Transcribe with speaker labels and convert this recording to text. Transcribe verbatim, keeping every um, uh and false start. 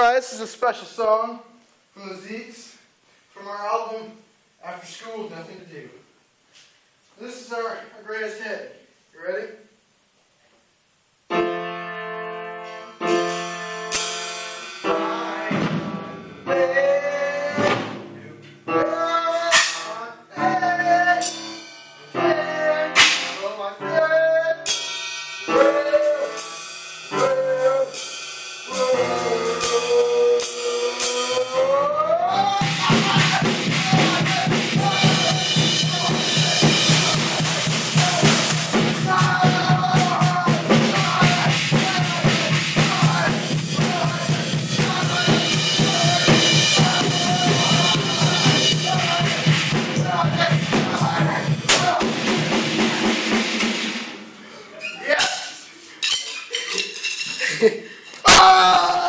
Speaker 1: Alright, this is a special song from the Zekes from our album After School with Nothing to Do. This is our, our greatest hit. You ready? Ah!